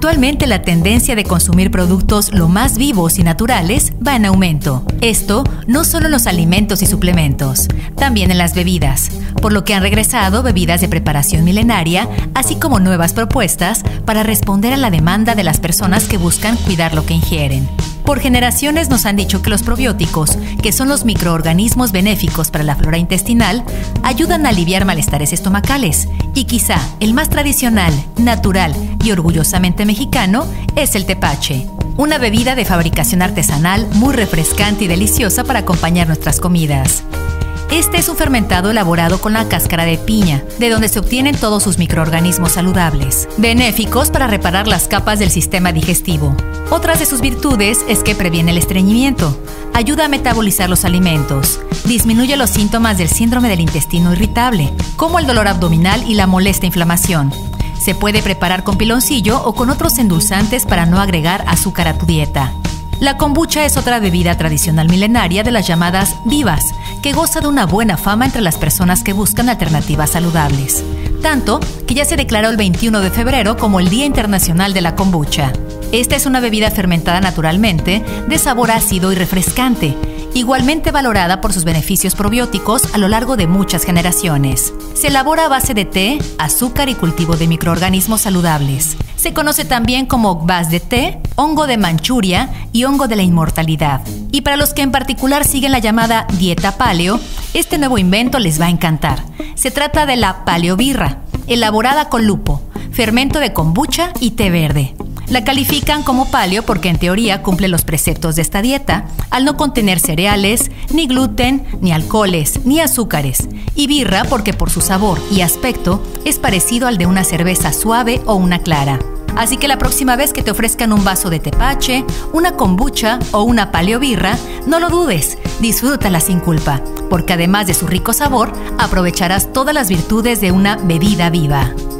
Actualmente la tendencia de consumir productos lo más vivos y naturales va en aumento. Esto no solo en los alimentos y suplementos, también en las bebidas, por lo que han regresado bebidas de preparación milenaria, así como nuevas propuestas para responder a la demanda de las personas que buscan cuidar lo que ingieren. Por generaciones nos han dicho que los probióticos, que son los microorganismos benéficos para la flora intestinal, ayudan a aliviar malestares estomacales. Y quizá el más tradicional, natural y orgullosamente mexicano es el tepache. Una bebida de fabricación artesanal muy refrescante y deliciosa para acompañar nuestras comidas. Este es un fermentado elaborado con la cáscara de piña, de donde se obtienen todos sus microorganismos saludables, benéficos para reparar las capas del sistema digestivo. Otras de sus virtudes es que previene el estreñimiento, ayuda a metabolizar los alimentos, disminuye los síntomas del síndrome del intestino irritable, como el dolor abdominal y la molesta inflamación. Se puede preparar con piloncillo o con otros endulzantes para no agregar azúcar a tu dieta. La kombucha es otra bebida tradicional milenaria de las llamadas vivas, que goza de una buena fama entre las personas que buscan alternativas saludables. Tanto que ya se declaró el 21 de febrero como el Día Internacional de la Kombucha. Esta es una bebida fermentada naturalmente, de sabor ácido y refrescante, igualmente valorada por sus beneficios probióticos a lo largo de muchas generaciones. Se elabora a base de té, azúcar y cultivo de microorganismos saludables. Se conoce también como kvass de té, hongo de Manchuria y hongo de la inmortalidad. Y para los que en particular siguen la llamada dieta paleo, este nuevo invento les va a encantar. Se trata de la paleobirra, elaborada con lupo, fermento de kombucha y té verde. La califican como paleo porque en teoría cumple los preceptos de esta dieta, al no contener cereales, ni gluten, ni alcoholes, ni azúcares. Y birra porque por su sabor y aspecto es parecido al de una cerveza suave o una clara. Así que la próxima vez que te ofrezcan un vaso de tepache, una kombucha o una paleobirra, no lo dudes, disfrútala sin culpa, porque además de su rico sabor, aprovecharás todas las virtudes de una bebida viva.